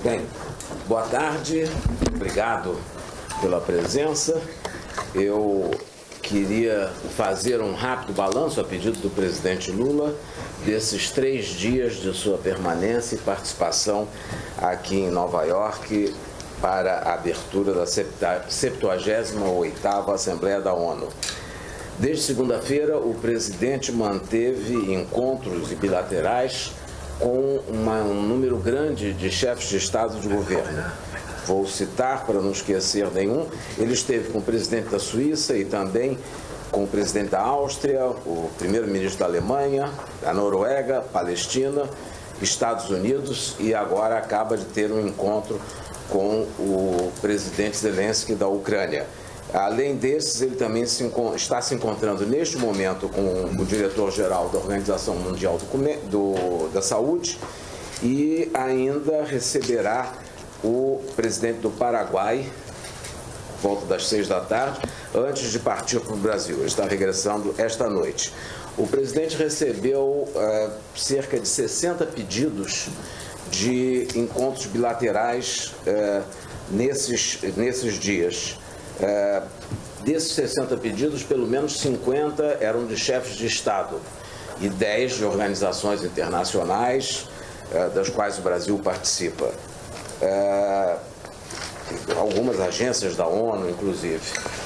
Bem, boa tarde, obrigado pela presença. Eu queria fazer um rápido balanço, a pedido do presidente Lula, desses 3 dias de sua permanência e participação aqui em Nova York para a abertura da 78ª Assembleia da ONU. Desde segunda-feira, o presidente manteve encontros bilaterais com um número grande de chefes de Estado e de governo. Vou citar, para não esquecer nenhum, ele esteve com o presidente da Suíça e também com o presidente da Áustria, o primeiro-ministro da Alemanha, da Noruega, Palestina, Estados Unidos e agora acaba de ter um encontro com o presidente Zelensky da Ucrânia. Além desses, ele também está se encontrando neste momento com o diretor-geral da Organização Mundial da Saúde e ainda receberá o presidente do Paraguai, volta das 6 da tarde, antes de partir para o Brasil. Ele está regressando esta noite. O presidente recebeu cerca de 60 pedidos de encontros bilaterais nesses dias. Desses 60 pedidos, pelo menos 50 eram de chefes de Estado e 10 de organizações internacionais, das quais o Brasil participa. Algumas agências da ONU, inclusive.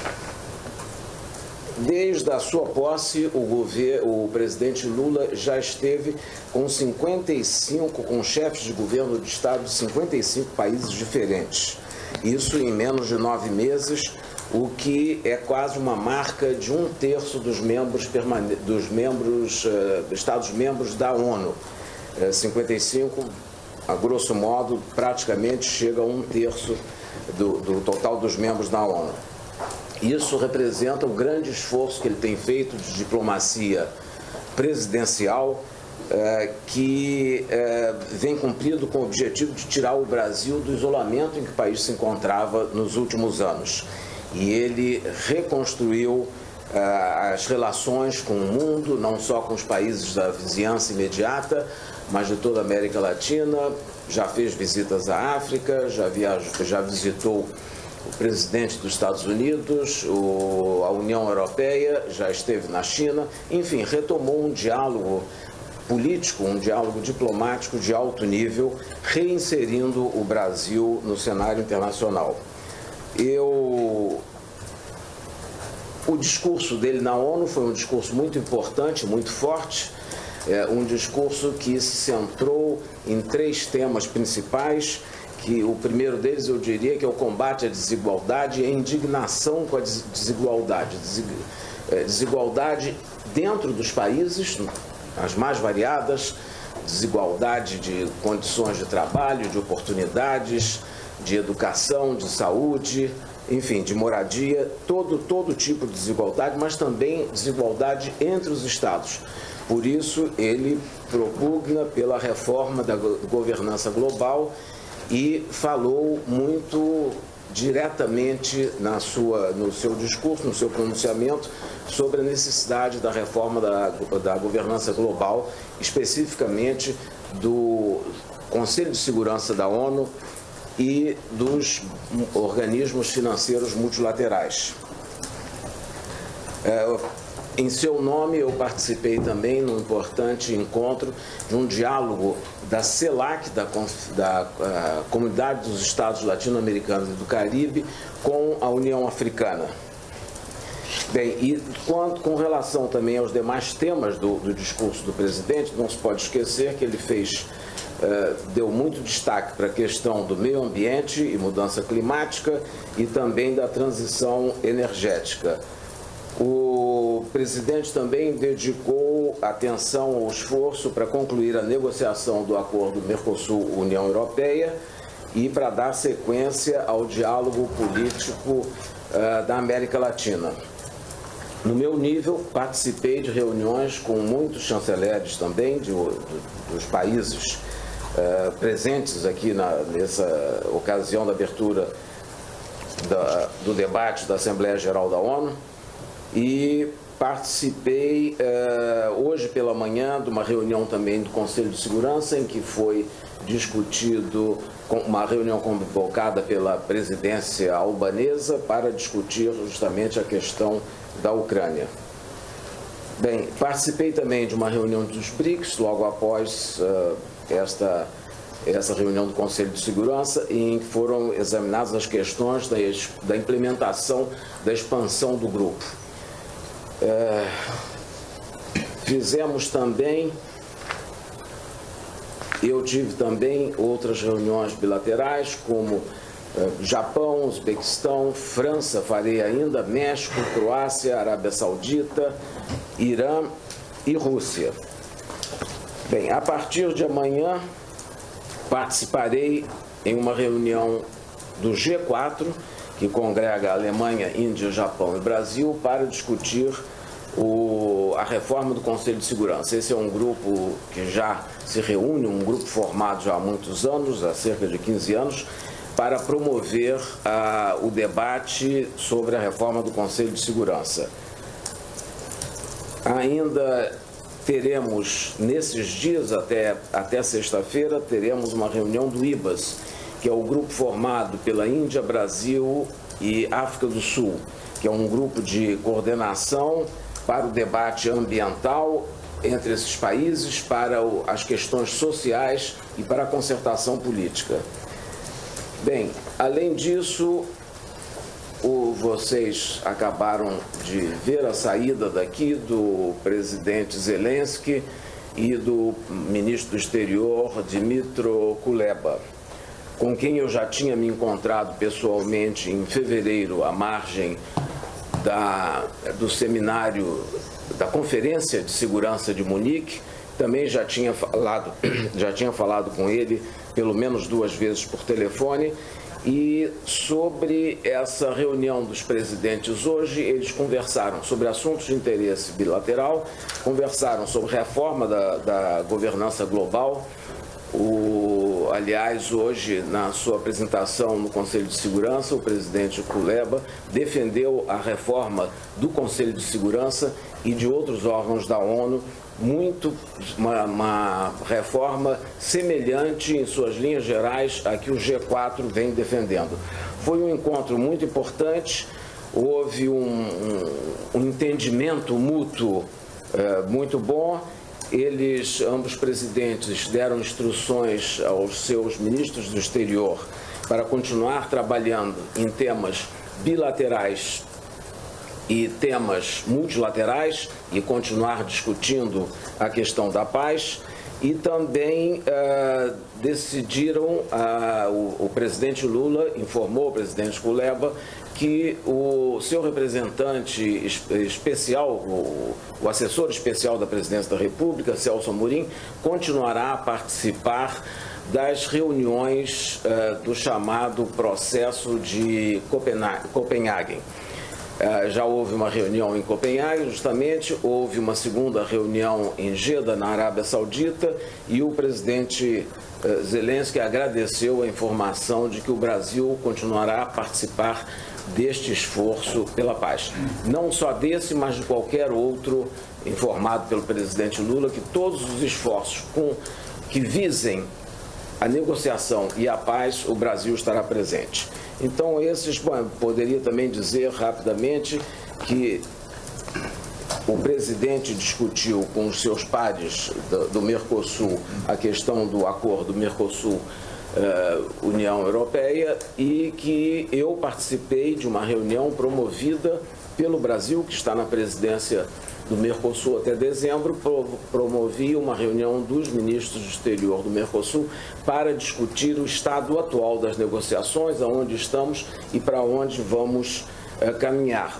Desde a sua posse, o presidente Lula já esteve com chefes de governo de Estado de 55 países diferentes. Isso em menos de 9 meses, o que é quase uma marca de 1/3 dos Estados-membros da ONU. 55, a grosso modo, praticamente chega a 1/3 do total dos membros da ONU. Isso representa o grande esforço que ele tem feito de diplomacia presidencial, que vem cumprido com o objetivo de tirar o Brasil do isolamento em que o país se encontrava nos últimos anos. E ele reconstruiu as relações com o mundo, não só com os países da vizinhança imediata, mas de toda a América Latina. Já fez visitas à África, já visitou o presidente dos Estados Unidos, a União Europeia, já esteve na China. Enfim, retomou um diálogo político, um diálogo diplomático de alto nível, reinserindo o Brasil no cenário internacional. O discurso dele na ONU foi um discurso muito importante, muito forte, um discurso que se centrou em 3 temas principais, que o primeiro deles eu diria que é o combate à desigualdade e a indignação com a desigualdade. Desigualdade dentro dos países, as mais variadas, desigualdade de condições de trabalho, de oportunidades, de educação, de saúde, enfim, de moradia, todo tipo de desigualdade, mas também desigualdade entre os estados. Por isso, ele propugna pela reforma da governança global e falou muito diretamente no seu discurso, no seu pronunciamento, sobre a necessidade da reforma da governança global, especificamente do Conselho de Segurança da ONU e dos organismos financeiros multilaterais. Em seu nome, eu participei também num importante encontro de um diálogo da CELAC, da Comunidade dos Estados Latino-Americanos e do Caribe, com a União Africana. Bem, e com relação também aos demais temas do discurso do presidente, não se pode esquecer que ele deu muito destaque para a questão do meio ambiente e mudança climática e também da transição energética. O presidente também dedicou atenção ao esforço para concluir a negociação do acordo Mercosul-União Europeia e para dar sequência ao diálogo político da América Latina. No meu nível, participei de reuniões com muitos chanceleres também dos países presentes aqui nessa ocasião da abertura do debate da Assembleia Geral da ONU. E participei hoje pela manhã de uma reunião também do Conselho de Segurança, em que foi discutido, uma reunião convocada pela presidência albanesa para discutir justamente a questão da Ucrânia. Bem, participei também de uma reunião dos BRICS, logo após essa reunião do Conselho de Segurança, em que foram examinadas as questões da implementação da expansão do grupo. Fizemos também, eu tive também outras reuniões bilaterais, como Japão, Uzbequistão, França, farei ainda, México, Croácia, Arábia Saudita, Irã e Rússia. Bem, a partir de amanhã participarei em uma reunião do G4, que congrega a Alemanha, Índia, Japão e Brasil, para discutir a reforma do Conselho de Segurança. Esse é um grupo que já se reúne, um grupo formado já há muitos anos, há cerca de 15 anos, para promover o debate sobre a reforma do Conselho de Segurança. Ainda teremos, nesses dias, até sexta-feira, teremos uma reunião do IBAS, que é o grupo formado pela Índia, Brasil e África do Sul, que é um grupo de coordenação para o debate ambiental entre esses países, para as questões sociais e para a concertação política. Bem, além disso, vocês acabaram de ver a saída daqui do presidente Zelensky e do ministro do Exterior, Dmytro Kuleba, com quem eu já tinha me encontrado pessoalmente em fevereiro, à margem do seminário, da Conferência de Segurança de Munique. Também já tinha falado com ele pelo menos 2 vezes por telefone. E sobre essa reunião dos presidentes hoje, eles conversaram sobre assuntos de interesse bilateral, conversaram sobre reforma da governança global. Aliás, hoje, na sua apresentação no Conselho de Segurança, o presidente Kuleba defendeu a reforma do Conselho de Segurança e de outros órgãos da ONU, uma reforma semelhante em suas linhas gerais a que o G4 vem defendendo. Foi um encontro muito importante, houve um entendimento mútuo muito bom. Ambos presidentes, deram instruções aos seus ministros do exterior para continuar trabalhando em temas bilaterais e temas multilaterais e continuar discutindo a questão da paz. E também decidiram, o presidente Lula informou o presidente Kuleba que o seu representante especial, o assessor especial da Presidência da República, Celso Amorim, continuará a participar das reuniões do chamado processo de Copenhague. Já houve uma reunião em Copenhague, justamente, houve uma segunda reunião em Jeddah, na Arábia Saudita, e o presidente Zelensky agradeceu a informação de que o Brasil continuará a participar deste esforço pela paz. Não só desse, mas de qualquer outro, informado pelo presidente Lula, que todos os esforços que visem a negociação e a paz, o Brasil estará presente. Então, poderia também dizer rapidamente que o presidente discutiu com os seus pares do Mercosul a questão do acordo Mercosul-União Europeia, e que eu participei de uma reunião promovida pelo Brasil, que está na presidência do Mercosul até dezembro. Promovi uma reunião dos ministros do exterior do Mercosul para discutir o estado atual das negociações, aonde estamos e para onde vamos caminhar.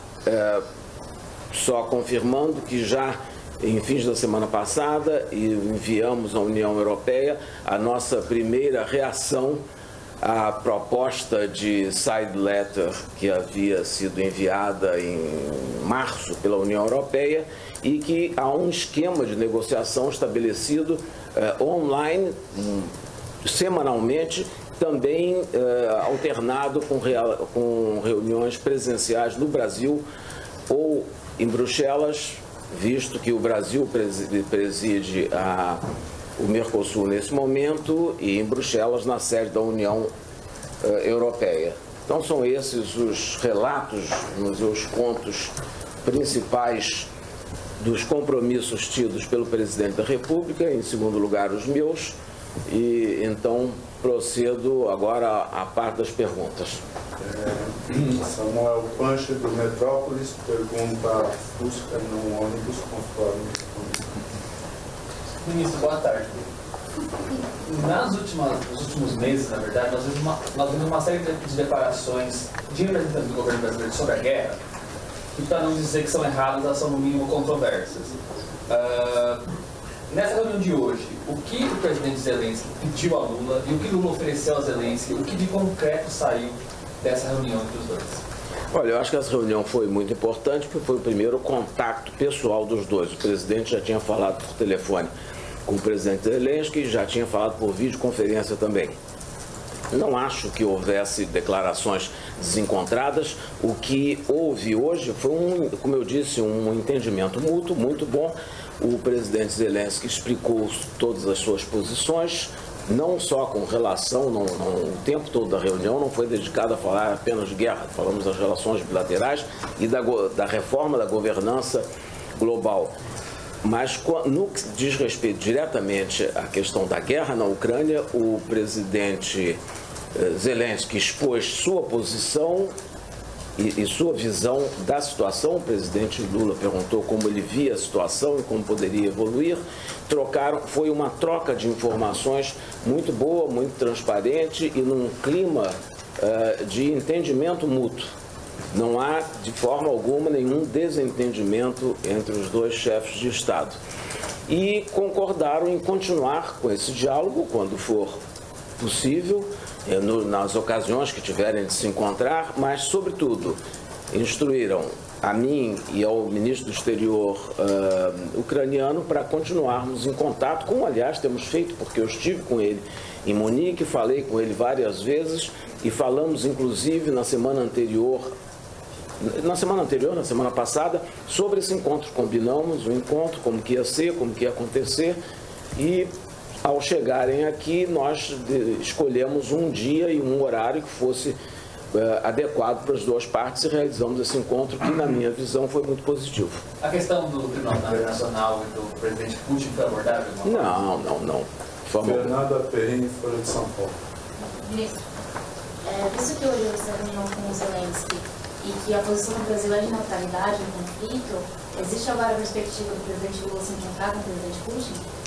Só confirmando que já em fins da semana passada enviamos à União Europeia a nossa primeira reação à proposta de side letter que havia sido enviada em março pela União Europeia, e que há um esquema de negociação estabelecido online, semanalmente, também alternado com reuniões presenciais no Brasil ou em Bruxelas, visto que o Brasil preside o Mercosul nesse momento, e em Bruxelas, na sede da União Europeia. Então são esses os relatos, os pontos principais dos compromissos tidos pelo presidente da República, em segundo lugar os meus, e então procedo agora à parte das perguntas. Samuel Pancha, do Metrópolis, pergunta: Fusca no ônibus conforme. Ministro, boa tarde. Nos últimos meses, na verdade, nós vimos uma série de declarações de representantes do governo brasileiro sobre a guerra, que, para não dizer que são erradas, elas são no mínimo controversas. Nessa reunião de hoje, o que o presidente Zelensky pediu a Lula e o que Lula ofereceu a Zelensky, o que de concreto saiu dessa reunião entre os dois? Olha, eu acho que essa reunião foi muito importante, porque foi o primeiro contato pessoal dos dois. O presidente já tinha falado por telefone com o presidente Zelensky e já tinha falado por videoconferência também. Não acho que houvesse declarações desencontradas. O que houve hoje foi, como eu disse, um entendimento mútuo, muito bom. O presidente Zelensky explicou todas as suas posições, não só com relação, o tempo todo da reunião não foi dedicado a falar apenas de guerra, falamos das relações bilaterais e da reforma da governança global. Mas no que diz respeito diretamente à questão da guerra na Ucrânia, o presidente Zelensky expôs sua posição e sua visão da situação. O presidente Lula perguntou como ele via a situação e como poderia evoluir. Foi uma troca de informações muito boa, muito transparente e num clima de entendimento mútuo. Não há, de forma alguma, nenhum desentendimento entre os dois chefes de Estado. E concordaram em continuar com esse diálogo quando for possível, nas ocasiões que tiverem de se encontrar, mas, sobretudo, instruíram a mim e ao ministro do Exterior ucraniano para continuarmos em contato, como, aliás, temos feito, porque eu estive com ele em Munique, falei com ele várias vezes e falamos, inclusive, na semana passada, sobre esse encontro. Combinamos o encontro, como que ia ser, como que ia acontecer, e ao chegarem aqui nós escolhemos um dia e um horário que fosse adequado para as duas partes e realizamos esse encontro que, na minha visão, foi muito positivo. A questão do Tribunal Internacional e do presidente Putin foi abordada? Não. Fernanda Perrini, Folha de São Paulo. Ministro, visto que hoje você reunião com o Zelensky e que a posição do Brasil é de neutralidade no conflito, existe agora a perspectiva do presidente Lula se encontrar com o presidente Putin?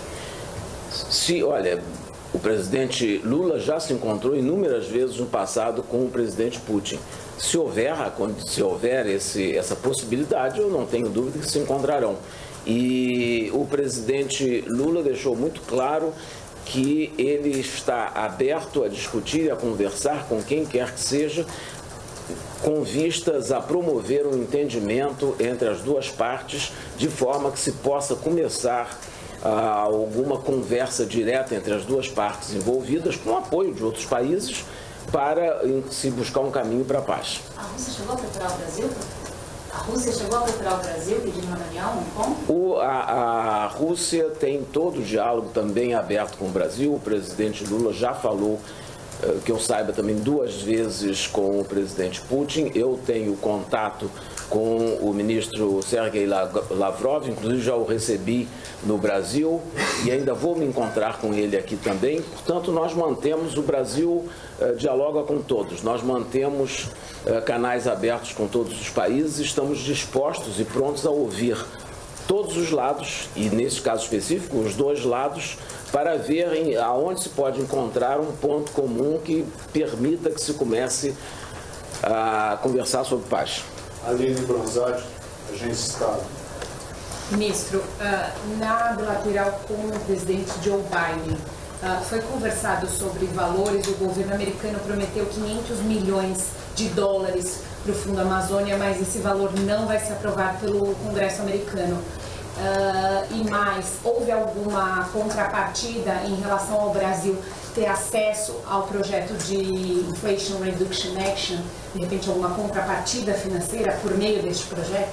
Olha, o presidente Lula já se encontrou inúmeras vezes no passado com o presidente Putin. Se houver essa possibilidade, eu não tenho dúvida que se encontrarão. E o presidente Lula deixou muito claro que ele está aberto a discutir e a conversar com quem quer que seja, com vistas a promover um entendimento entre as duas partes, de forma que se possa começar alguma conversa direta entre as duas partes envolvidas, com o apoio de outros países, para se buscar um caminho para a paz. A Rússia chegou a procurar o Brasil? A Rússia chegou a procurar o Brasil pedindo uma reunião, um encontro? A Rússia tem todo o diálogo também aberto com o Brasil. O presidente Lula já falou, que eu saiba, também 2 vezes com o presidente Putin. Eu tenho contato com o ministro Sergei Lavrov, inclusive já o recebi no Brasil e ainda vou me encontrar com ele aqui também. Portanto, nós mantemos, o Brasil dialoga com todos, nós mantemos canais abertos com todos os países, estamos dispostos e prontos a ouvir todos os lados, e nesse caso específico, os 2 lados, para ver aonde se pode encontrar um ponto comum que permita que se comece a conversar sobre paz. Aline Bronzatti, Agência Estado. Ministro, na bilateral com o presidente Joe Biden, foi conversado sobre valores. O governo americano prometeu 500 milhões de dólares para o Fundo Amazônia, mas esse valor não vai ser aprovado pelo Congresso americano. E mais, houve alguma contrapartida em relação ao Brasil ter acesso ao projeto de Inflation Reduction Action, de repente alguma contrapartida financeira por meio deste projeto?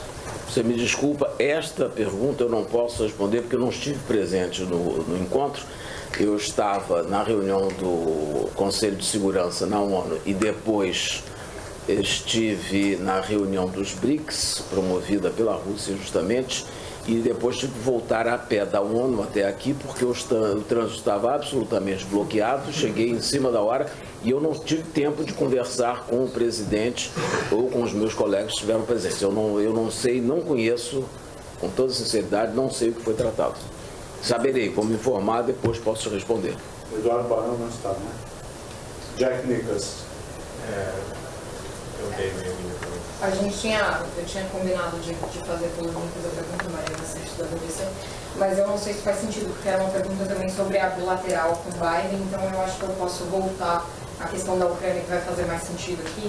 Você me desculpa, esta pergunta eu não posso responder porque eu não estive presente no encontro. Eu estava na reunião do Conselho de Segurança na ONU e depois estive na reunião dos BRICS, promovida pela Rússia justamente, e depois tive que voltar a pé da ONU até aqui porque o trânsito estava absolutamente bloqueado. Cheguei em cima da hora e eu não tive tempo de conversar com o presidente ou com os meus colegas que estiveram presentes. Eu não sei, não conheço, com toda sinceridade, não sei o que foi tratado. Saberei como informar, depois posso responder. Eduardo Barão não está, né? Jack Nicholson. Eu tinha combinado de fazer por mim, fazer a pergunta, Maria Assiste da BBC, mas eu não sei se faz sentido, porque era uma pergunta também sobre a bilateral com o Biden, então eu acho que eu posso voltar à questão da Ucrânia, que vai fazer mais sentido aqui.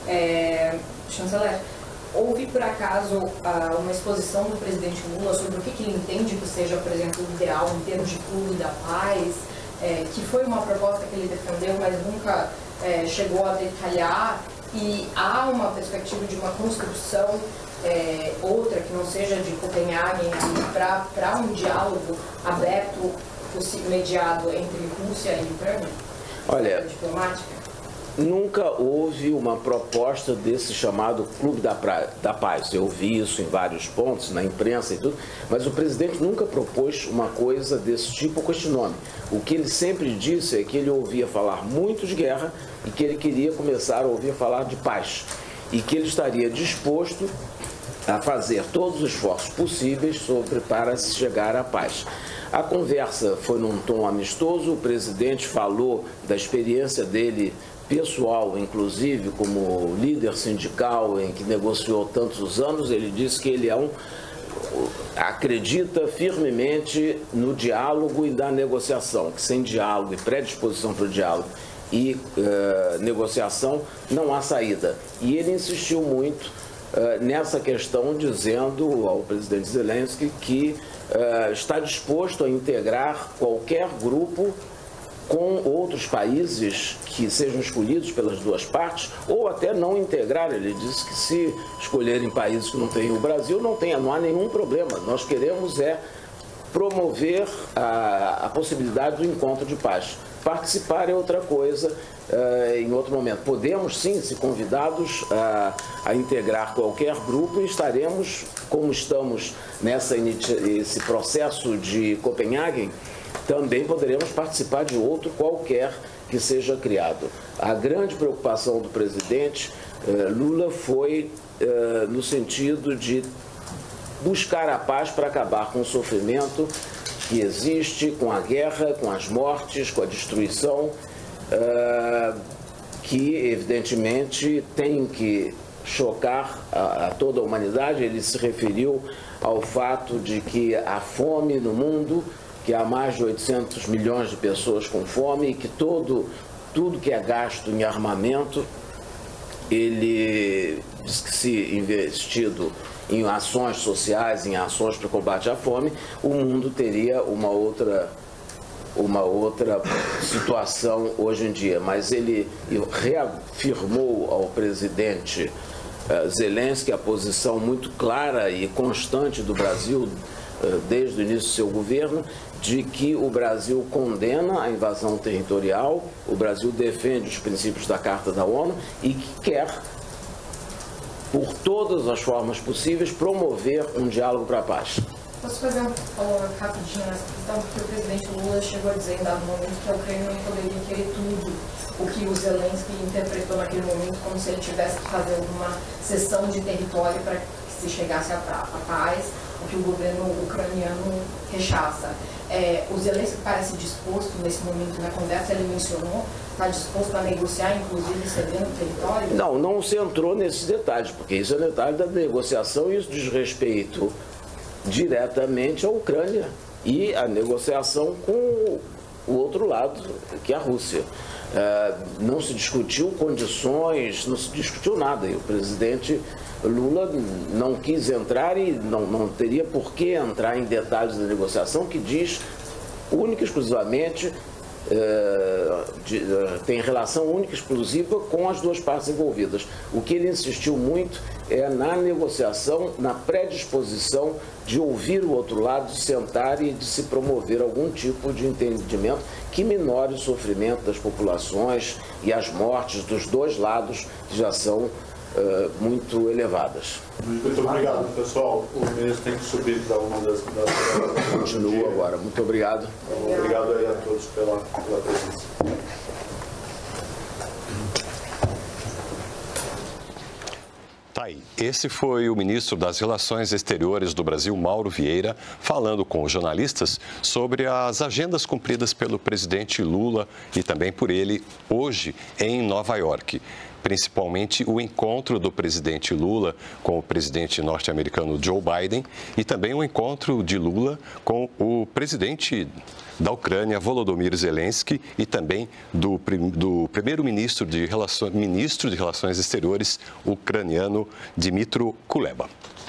Chanceler, houve por acaso uma exposição do presidente Lula sobre o que ele entende que seja, por exemplo, o ideal em termos de clube da paz, que foi uma proposta que ele defendeu, mas nunca chegou a detalhar, e há uma perspectiva de uma construção outra que não seja de Copenhague para um diálogo aberto, mediado entre Rússia e Ucrânia? Olha, diplomática? Nunca houve uma proposta desse chamado Clube da Paz. Eu vi isso em vários pontos, na imprensa e tudo, mas o presidente nunca propôs uma coisa desse tipo com este nome. O que ele sempre disse é que ele ouvia falar muito de guerra e que ele queria começar a ouvir falar de paz. E que ele estaria disposto a fazer todos os esforços possíveis para chegar à paz. A conversa foi num tom amistoso, o presidente falou da experiência dele pessoal, inclusive como líder sindical em que negociou tantos anos. Ele disse que ele acredita firmemente no diálogo e na negociação, que sem diálogo e predisposição para o diálogo e negociação não há saída. E ele insistiu muito nessa questão, dizendo ao presidente Zelensky que está disposto a integrar qualquer grupo com outros países que sejam escolhidos pelas duas partes, ou até não integrar. Ele disse que se escolherem países que não têm o Brasil, não há nenhum problema. Nós queremos promover a possibilidade do encontro de paz. Participar é outra coisa, em outro momento. Podemos sim, se convidados, a integrar qualquer grupo, e estaremos, como estamos nesse processo de Copenhague, também poderemos participar de outro qualquer que seja criado. A grande preocupação do presidente Lula foi no sentido de buscar a paz para acabar com o sofrimento que existe, com a guerra, com as mortes, com a destruição, que evidentemente tem que chocar a toda a humanidade. Ele se referiu ao fato de que a fome no mundo, que há mais de 800 milhões de pessoas com fome, e que tudo que é gasto em armamento, ele diz que se investido em ações sociais, em ações para o combate à fome, o mundo teria uma outra situação hoje em dia. Mas ele reafirmou ao presidente Zelensky a posição muito clara e constante do Brasil desde o início do seu governo, de que o Brasil condena a invasão territorial, o Brasil defende os princípios da Carta da ONU e que quer, por todas as formas possíveis, promover um diálogo para a paz. Posso fazer um follow-up rapidinho nessa questão? Porque o presidente Lula chegou a dizer em dado momento que a Ucrânia não poderia querer tudo, o que o Zelensky interpretou naquele momento como se ele tivesse que fazer uma cessão de território para que se chegasse à paz, o que o governo ucraniano rechaça. O Zelensky parece disposto, nesse momento na conversa, ele mencionou, está disposto a negociar, inclusive cedendo território? Não se entrou nesses detalhes, porque isso é detalhe da negociação e isso diz respeito diretamente à Ucrânia e a negociação com o outro lado, que é a Rússia. Não se discutiu condições, não se discutiu nada, e o presidente Lula não quis entrar e não teria por que entrar em detalhes da negociação, que diz única e exclusivamente, tem relação única e exclusiva com as duas partes envolvidas. O que ele insistiu muito é na negociação, na predisposição de ouvir o outro lado, de sentar e de se promover algum tipo de entendimento que minore o sofrimento das populações e as mortes dos dois lados, que já são muito elevadas. Muito obrigado, pessoal. O ministro tem que subir para uma das... Continuo agora. Muito obrigado. Obrigado aí a todos pela presença. Tá aí. Esse foi o ministro das Relações Exteriores do Brasil, Mauro Vieira, falando com os jornalistas sobre as agendas cumpridas pelo presidente Lula e também por ele hoje em Nova York. Principalmente o encontro do presidente Lula com o presidente norte-americano Joe Biden e também o encontro de Lula com o presidente da Ucrânia, Volodymyr Zelensky, e também do primeiro-ministro ministro de Relações Exteriores ucraniano, Dmytro Kuleba.